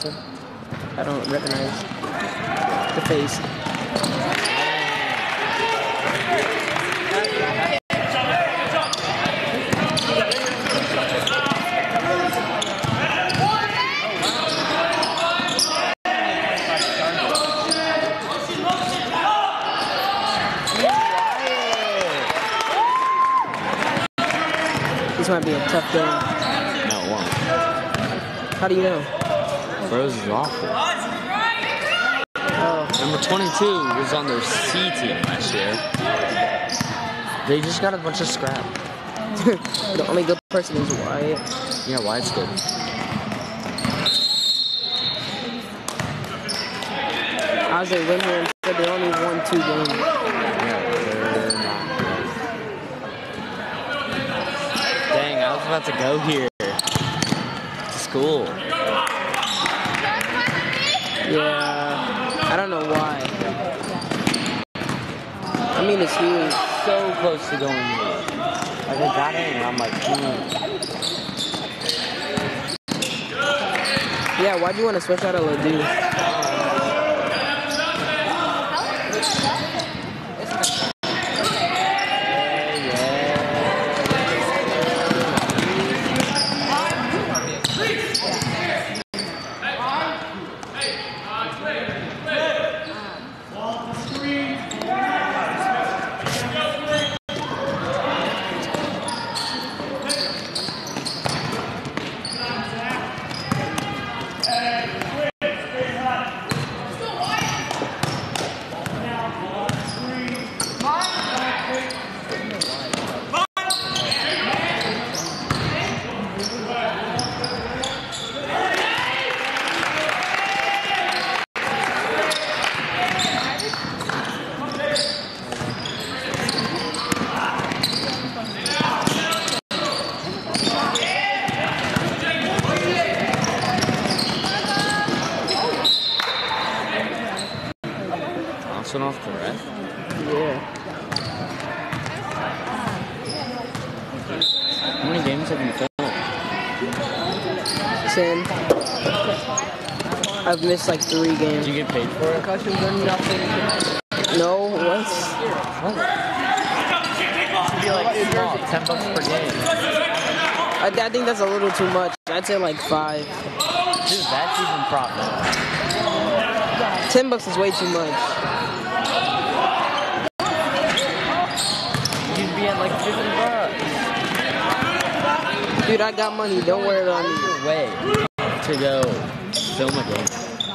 something? I don't recognize the face. This might be a tough game. No, it won't. How do you know? Burroughs is awful. Oh. Number 22 was on their C team last year. They just got a bunch of scrap. The only good person is Wyatt. Yeah, Wyatt's good. Ozzy went here and said they only won 2 games. Yeah, they're not good. Dang, I was about to go here. To school. Yeah, I don't know why. I mean, it's huge. So close to going here. Like, I got in and I'm like, Yeah, why'd you want to switch out of Ladue? bouncing off the ref? Yeah. How many games have you filmed? 10. I've missed like 3 games. Did you get paid for it? Concussions or nothing. No, what? What? It should be like small, $10 per game. I think that's a little too much. I'd say like 5. Dude, that's even profit. $10 is way too much. You'd be at like $50. Dude, I got money. Don't worry about me. Your way to go film a game.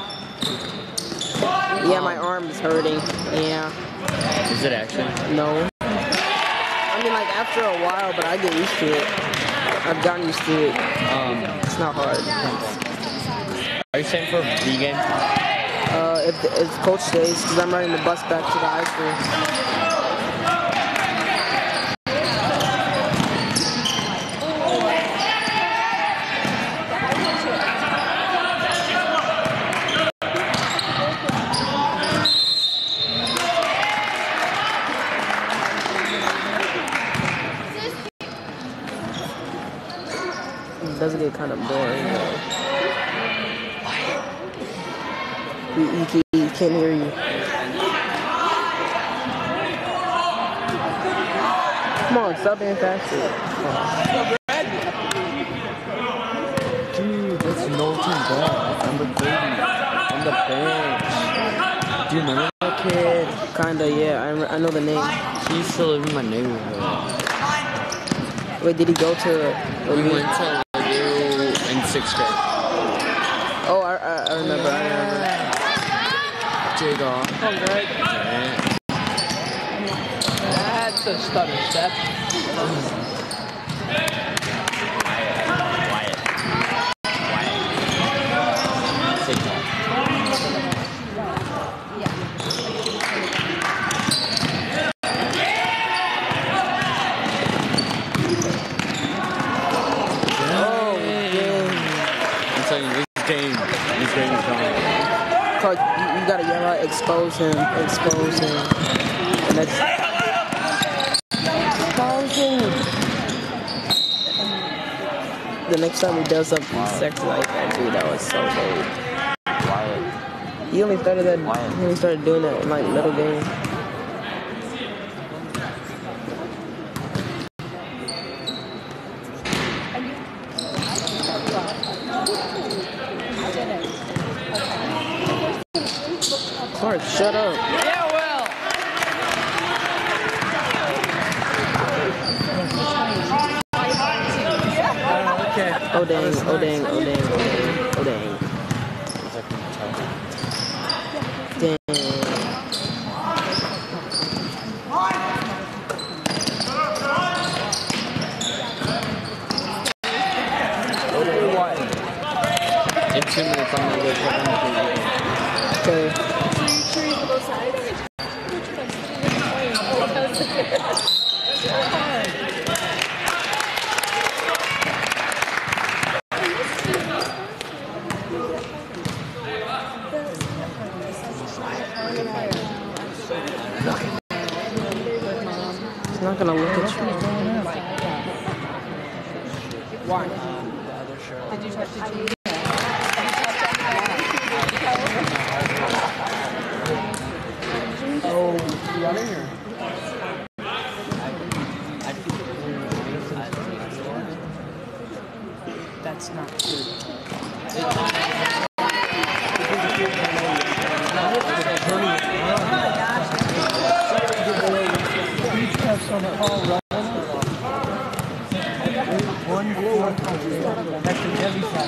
Yeah, my arm is hurting. Yeah. Is it actually? No. I mean, like after a while, but I get used to it. I've gotten used to it. It's not hard. Are you staying for a B game? If coach stays, because I'm riding the bus back to the high school. It does get kind of boring though. He can't hear you. Come on, stop being faster. Dude, that's Knowlton Bell, number 30, on the bench. Do you remember that kid? Kinda, yeah. I know the name. He used to live in my neighborhood. Wait, did he go to? We went to Ladue in 6th grade. Oh, I remember. Jig off. Oh, right. Yeah. That's a stutter step. Wyatt. Signal. Oh, yeah. I'm telling you, this game is gone. You gotta yell out, expose him. And that's expose him. the next time he does something sexy like that, dude, that was so dope. Wyatt. He only started doing that in like middle game. Clark, shut up. Yeah, well. Okay. Oh dang, oh dang, oh dang, oh dang, oh dang. Dang. In 2 minutes, I'm gonna go check on the TV. Okay. He's not gonna look at you. Why? Did you touch the TV? Oh, you running or? That's not true. That's a heavy shot.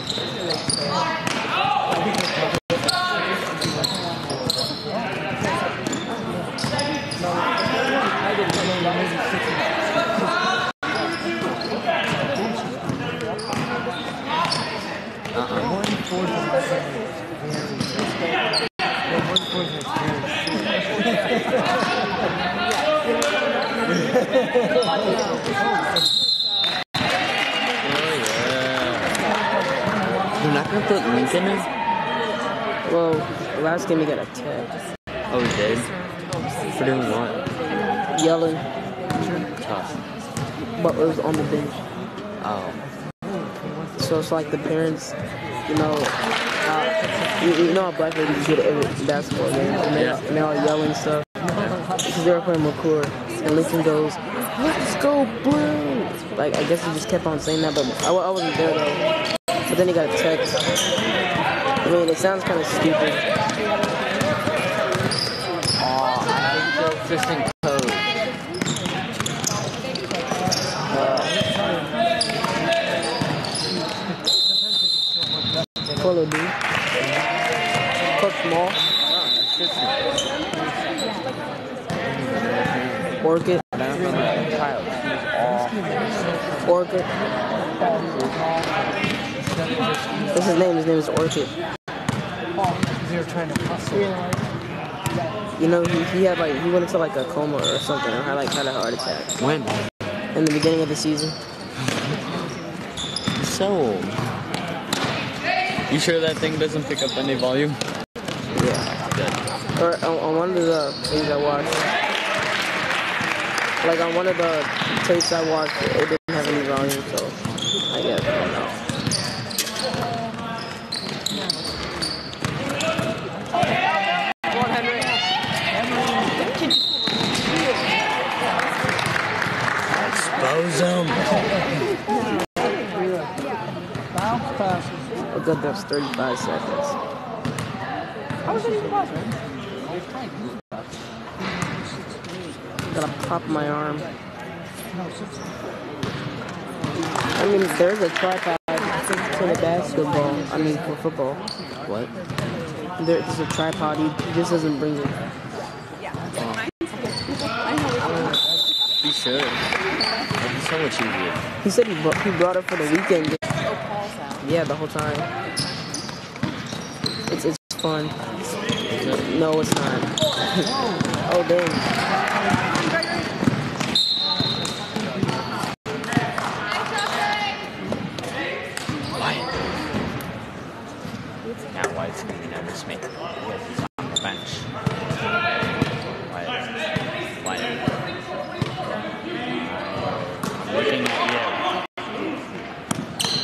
They're not gonna put Lincoln in? Well, last game he got a tech. Oh, he did? For doing what? Yelling, Tough. but it was on the bench. Oh. So it's like the parents, you know how black ladies get every basketball game, and they all yelling stuff. Because they were playing McClure, and Lincoln goes, "Let's go blue!" Like, I guess he just kept on saying that, but I wasn't there though. But then he got a text. I mean, it sounds kind of stupid. Oh, I think the assistant coach. Polo D. Coach Small. Orchid. Orchid. What's his name? His name is Orchid. They were trying to hustle. You know, he had like, he went into like a coma or something, or had a heart attack. When? In the beginning of the season. So, you sure that thing doesn't pick up any volume? Yeah. Good. Or on one of the things I watched, like on one of the tapes I watched, it didn't have any volume, so I guess, I don't know. Expose him. Oh good, that's 35 seconds. Gotta pop my arm. I mean, there's a tripod for the basketball. I mean, for football. What? There's a tripod. He just doesn't bring it. He should. That'd be so much easier. He said he brought it for the weekend. Yeah, the whole time. It's fun. No, it's not. Oh, dang. Now White's going to never make it. He's on the bench. White. I'm looking at you.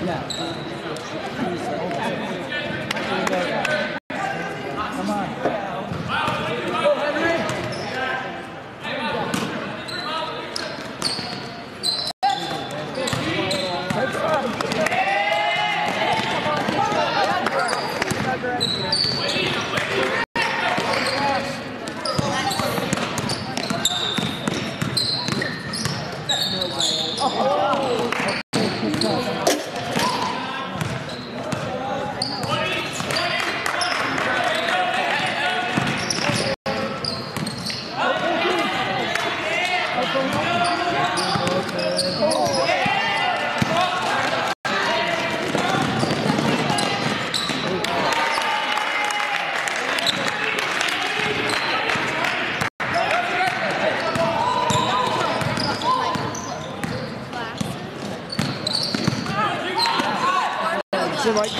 Come on. Like,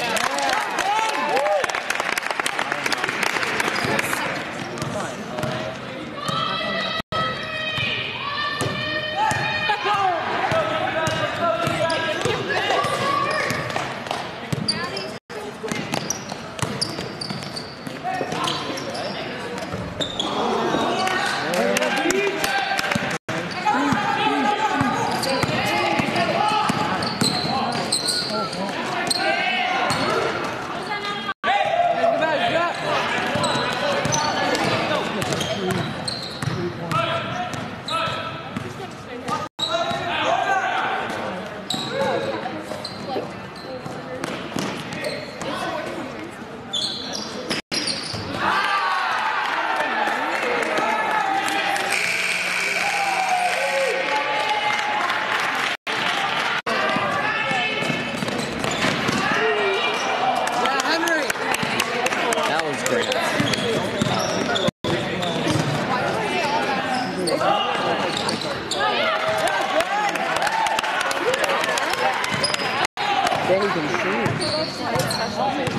then he can shoot.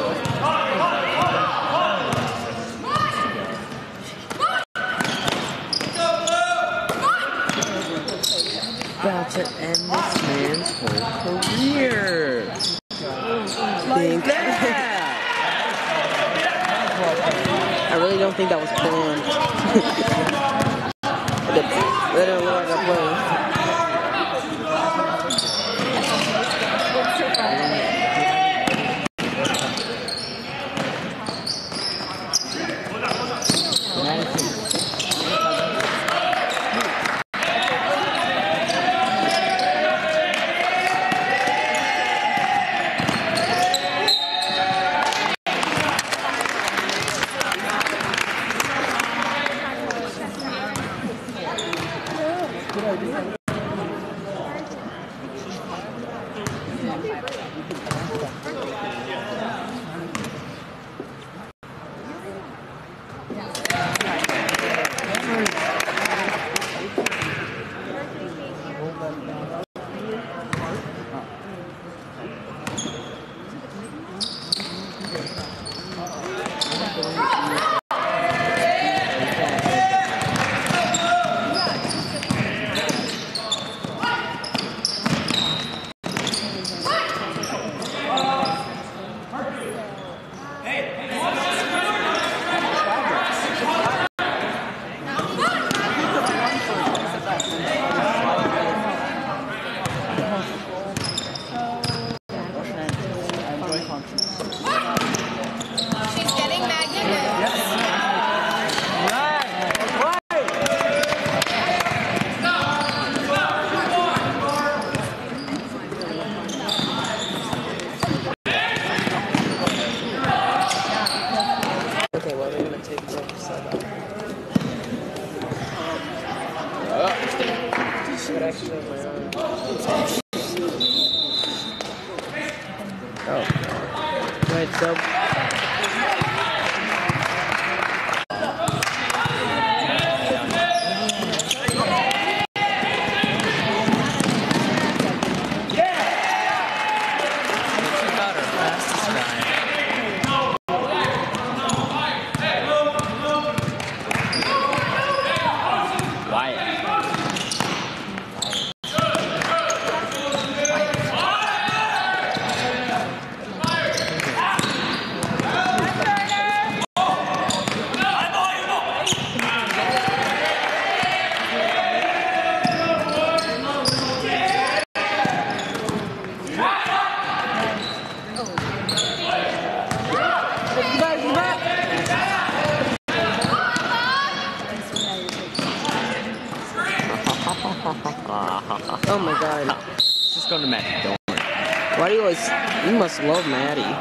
About to end this man's whole career. Think that. I really don't think that was planned. That didn't look like a play. going to Maddie. Don't worry. Why do you always... You must love Maddie.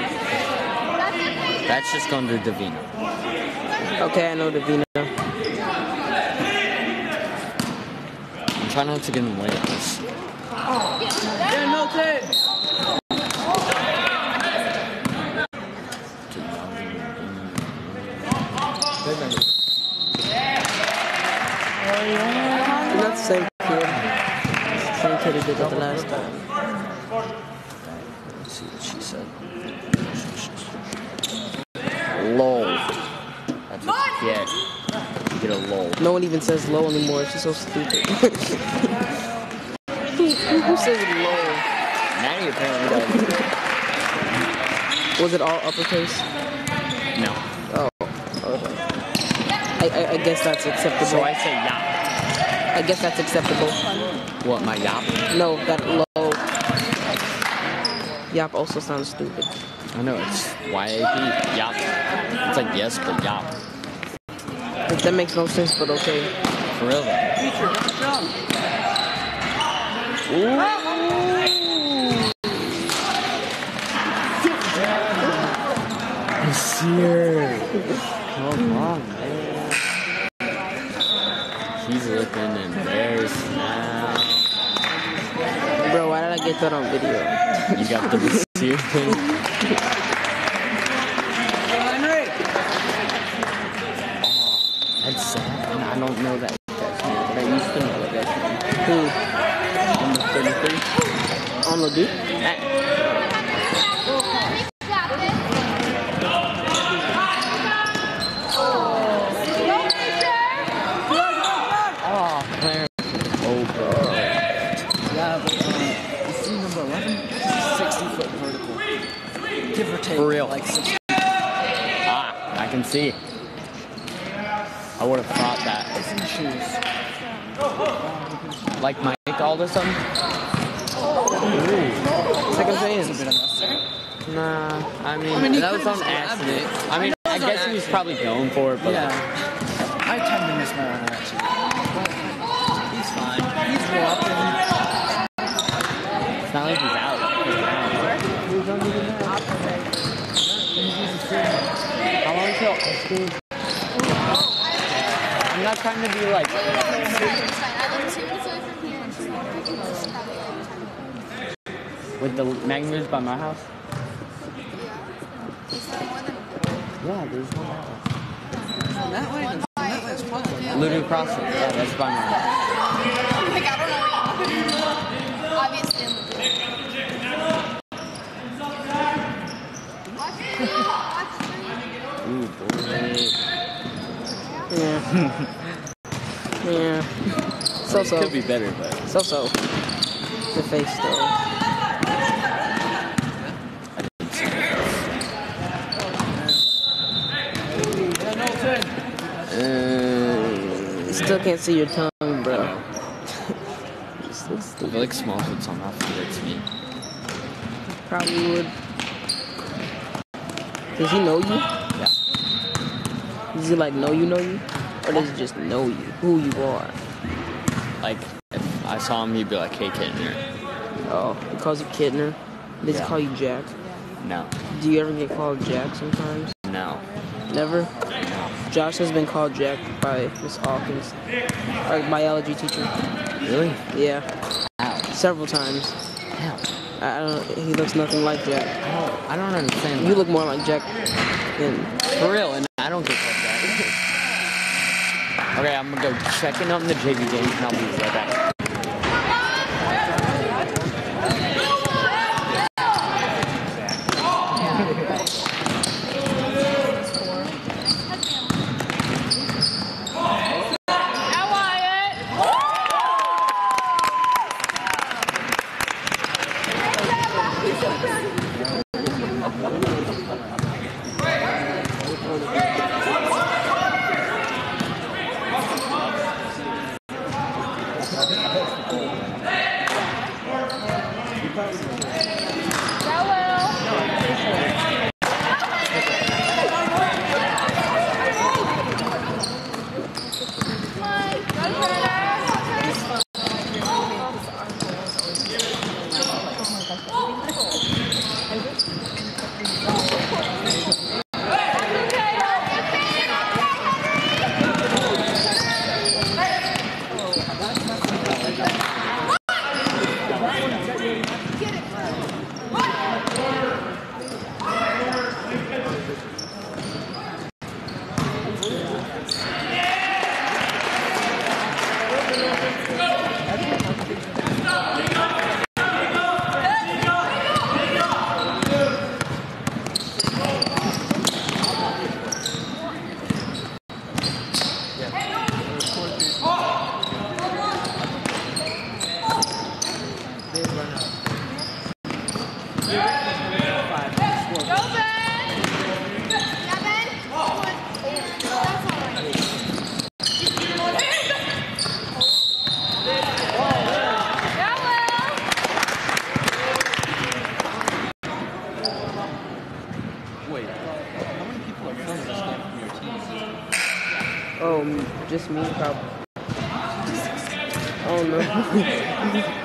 That's just going to Davina. Okay, I know Davina. I'm trying not to get in the way of this. Yeah, no tape. You're not the same kid. Same kid who did it the last time. Let's see what she said. LOL. That's what you get. You get a LOL. No one even says low anymore. It's just so stupid. Who says low? Maddie apparently does. Was it all uppercase? No. Oh, okay. I guess that's acceptable. So I say yop. I guess that's acceptable. What, my yop? No, that low. Yop also sounds stupid. I know, it's Y-A-P. Yop. It's like yes, but yop. That makes no sense, but okay. For real though. Here. Come on, man. He's looking embarrassed now. Bro, why did I get that on video? You got the receiver. That's sad. And I don't know that guy's name, but I used to know that guy's name. Who? Number 33. On Ladue? Give or take. For real. Like 60. I can see. I would have thought that. It's in shoes. Like Mike all of a sudden? Second It's a chance. bit unnecessary. Nah. I mean he that was could've on just accident. grabbed it. I mean, I That was guess on he was accident. probably going for it, but Yeah. I tend to miss my own action. He's fine. He's walking. it's not like he's out. How long till ice cream? I'm not trying to be like. With the magnets by my house? Yeah, there's one out. That way. That way's fine. Ladue Crossing. Yeah, that's by my house. Like, I don't know where you are. Obviously, I'm Ooh, boy. Yeah. Yeah. So-so. Could be better, but. So-so. The face, though. Still can't see your tongue, bro. You still I stupid. feel like Smallfoot's on that field. It's me. Probably would. Does he know you? Yeah. Does he like know you? Or does he just know you, who you are? Like, if I saw him, he'd be like, hey, Kidner. Oh, he calls you Kidner? Does he Yeah. call you Jack? No. Do you ever get called Jack sometimes? No. Never? Josh has been called Jack by Miss Hawkins, our biology teacher. Really? Yeah, How? several times. How? I don't. He looks nothing like Jack. I don't understand You that. look more like Jack than. For real, and I don't get called that. Okay, I'm gonna go check in on the JV game, and I'll be right back. Just me, probably. Oh no.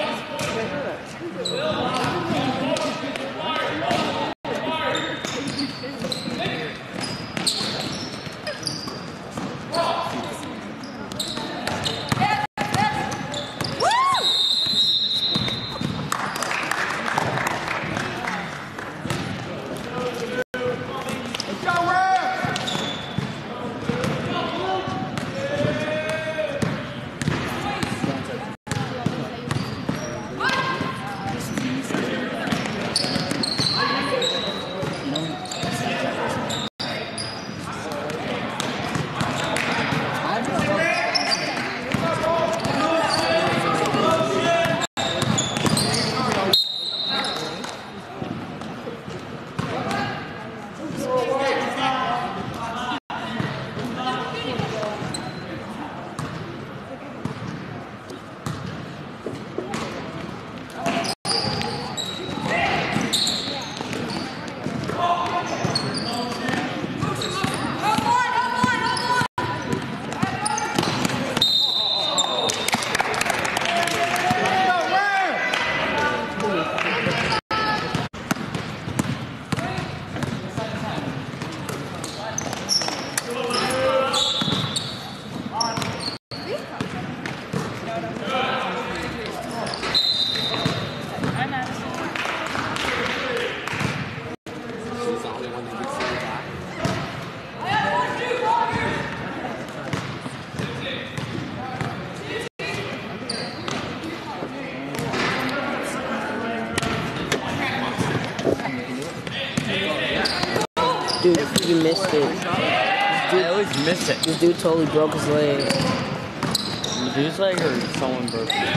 Dude, you missed it. I always miss it. This dude totally broke his leg. The dude's leg or someone broke it?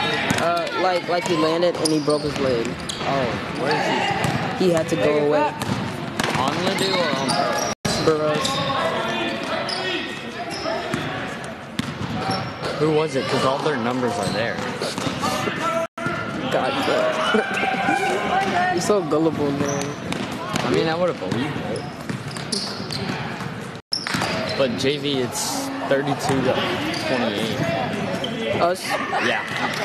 Like he landed and he broke his leg. Oh, where is He had to go away. On Ladue or on Burroughs. Who was it? Because all their numbers are there. God, bro. You're so gullible, man. I mean, I would have believed it. But JV, it's 32 to 28. Us? Yeah.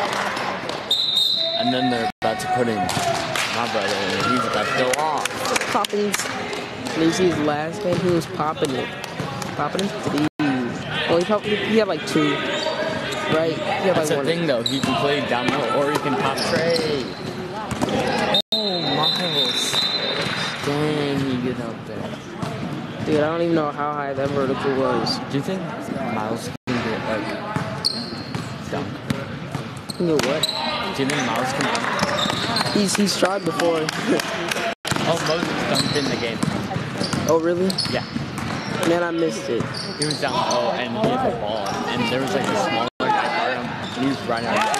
And then they're about to put in my brother, and he's about to go off. Poppins. Did you see his last game? He was popping it. Popping his three. Well, he had like two. Right? He had That's like the one. thing, though. He can play down low, or he can pop trade. Oh, Miles. Dang, he get up there. Dude, I don't even know how high that vertical was. Do you think Miles can get, like, dunk? You know what? Do you think Miles can? He's tried before. Oh, Moses dunked in the game. Oh, really? Yeah. Man, I missed it. He was down low, and he hit the ball, and there was, like, a smaller guy for him, and he was running out.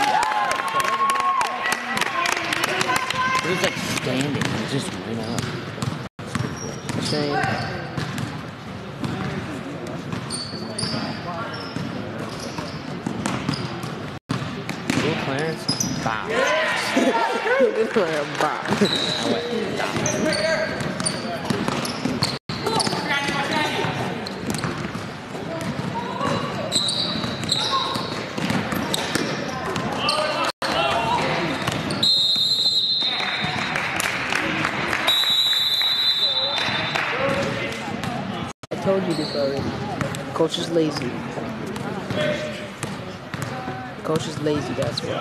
But he was, like, standing. He just went up. Shame. Little Clarence, bow. Bye. I went, down. Coach is lazy. Coach is lazy, that's why.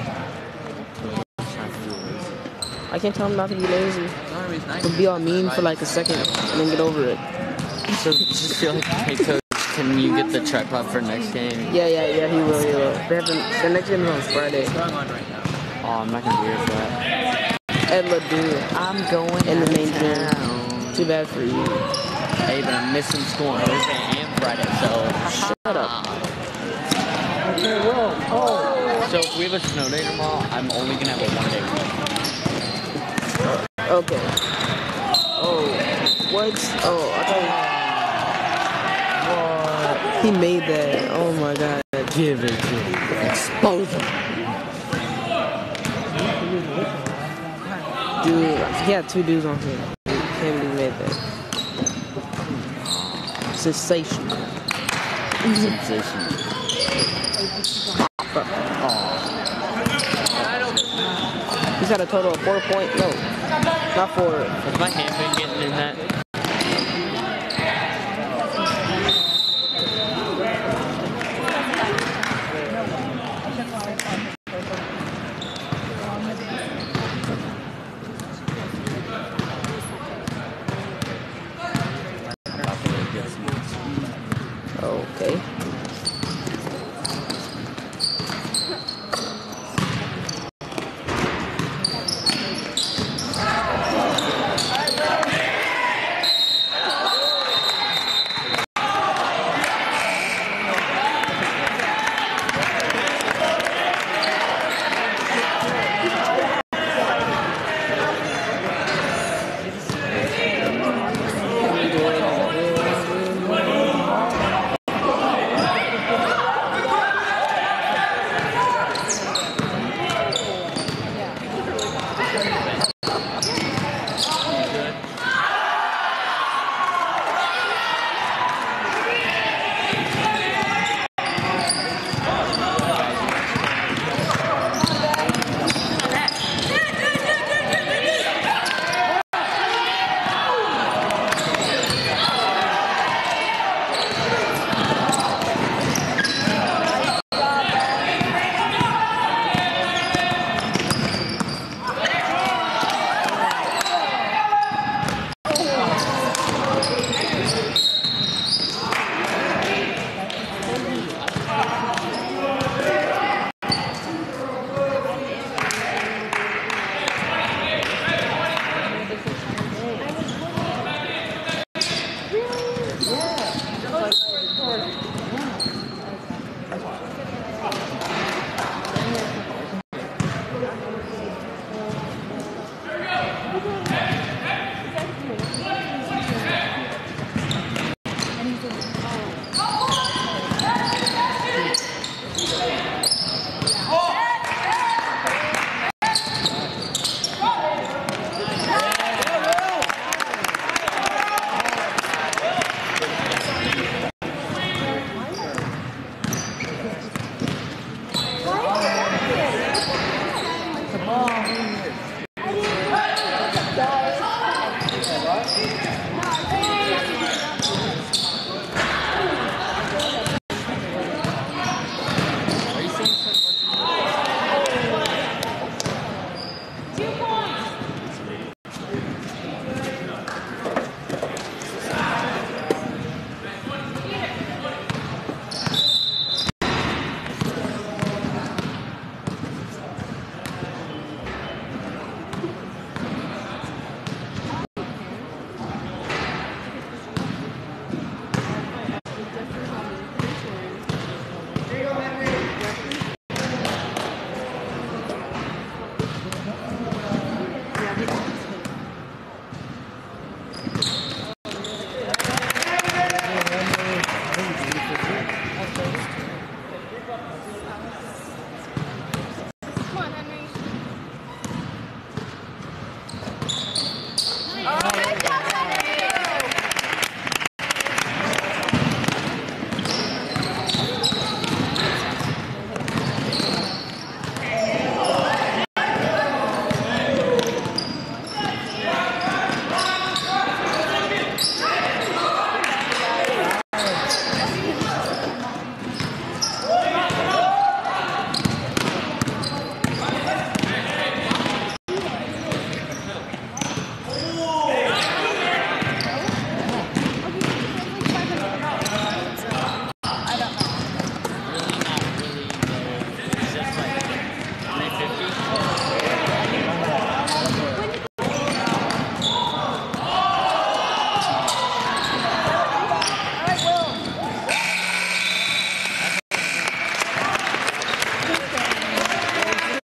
I can't tell him not to be lazy. He'll be all mean for like a second and then get over it. So just feel like, hey coach, can you get the tripod for next game? Yeah, he will. They have the next game is on Friday. Oh, I'm not gonna be here for that. At Ladue. I'm going in the main town. gym. Too bad for you. Hey, but I'm missing school on Thursday and Friday, so Shut up. Okay, well, oh. So if we have a snow day tomorrow, I'm only gonna have a 1 day week. Okay. Oh, what? Oh, I thought he made that. Oh my god. Give it to him. Expose him. Dude, he had 2 dudes on him. Can't believe he made that. Sensational. Sensational. He's got a total of 4 points. No, not 4. Has my hand been getting in that? Okay.